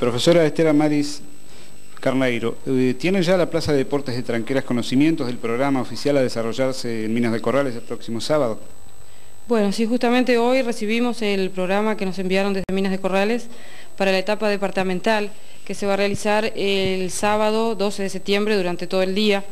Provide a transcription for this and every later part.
Profesora Estela Maris Carneiro, ¿tiene ya la Plaza de Deportes de Tranqueras conocimientos del programa oficial a desarrollarse en Minas de Corrales el próximo sábado? Bueno, sí, justamente hoy recibimos el programa que nos enviaron desde Minas de Corrales para la etapa departamental que se va a realizar el sábado 12 de septiembre durante todo el día,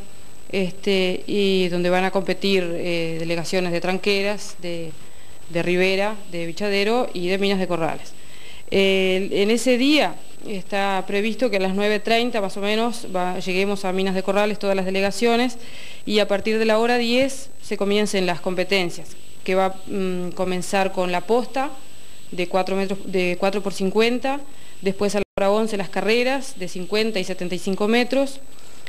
y donde van a competir delegaciones de Tranqueras, de Rivera, de Bichadero y de Minas de Corrales. En ese día está previsto que a las 9:30 más o menos lleguemos a Minas de Corrales todas las delegaciones y a partir de la hora 10 se comiencen las competencias, que va a comenzar con la posta de 4 por 50, después a la hora 11 las carreras de 50 y 75 metros,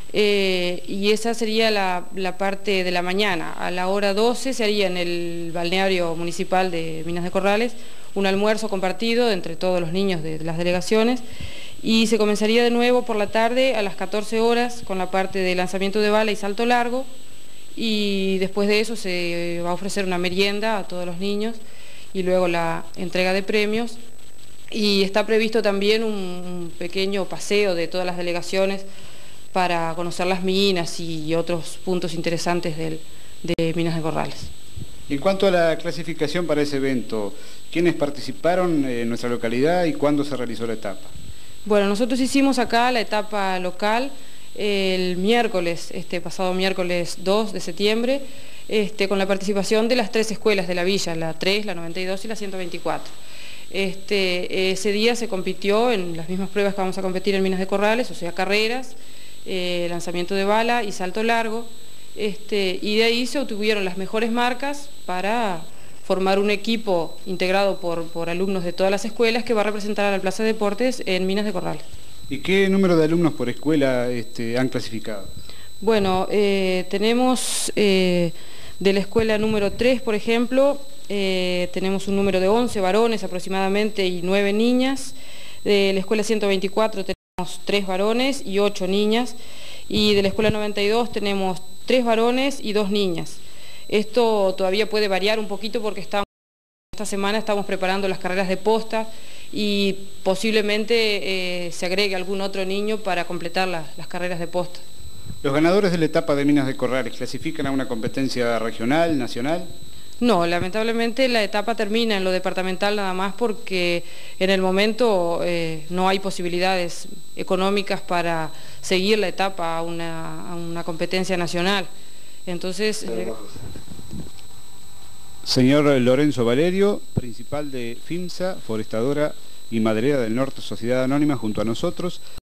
y esa sería la parte de la mañana. A la hora 12 se haría en el balneario municipal de Minas de Corrales un almuerzo compartido entre todos los niños de las delegaciones y se comenzaría de nuevo por la tarde a las 14 horas con la parte de lanzamiento de bala y salto largo, y después de eso se va a ofrecer una merienda a todos los niños y luego la entrega de premios, y está previsto también un pequeño paseo de todas las delegaciones para conocer las minas y otros puntos interesantes de Minas de Corrales. En cuanto a la clasificación para ese evento, ¿quiénes participaron en nuestra localidad y cuándo se realizó la etapa? Bueno, nosotros hicimos acá la etapa local el miércoles, pasado miércoles 2 de septiembre, con la participación de las 3 escuelas de la villa, la 3, la 92 y la 124. Ese día se compitió en las mismas pruebas que vamos a competir en Minas de Corrales, o sea, carreras, lanzamiento de bala y salto largo, y de ahí se obtuvieron las mejores marcas para formar un equipo integrado por alumnos de todas las escuelas que va a representar a la Plaza de Deportes en Minas de Corrales. ¿Y qué número de alumnos por escuela han clasificado? Bueno, tenemos de la escuela número 3, por ejemplo, tenemos un número de 11 varones aproximadamente y 9 niñas. De la escuela 124 tenemos 3 varones y 8 niñas. Y de la escuela 92 tenemos 3 varones y 2 niñas. Esto todavía puede variar un poquito porque esta semana estamos preparando las carreras de posta y posiblemente se agregue algún otro niño para completar las carreras de posta. ¿Los ganadores de la etapa de Minas de Corrales clasifican a una competencia regional, nacional? No, lamentablemente la etapa termina en lo departamental nada más porque en el momento no hay posibilidades económicas para seguir la etapa a una competencia nacional. Entonces... Señor Lorenzo Valerio, principal de FIMSA, Forestadora y Maderera del Norte, Sociedad Anónima, junto a nosotros.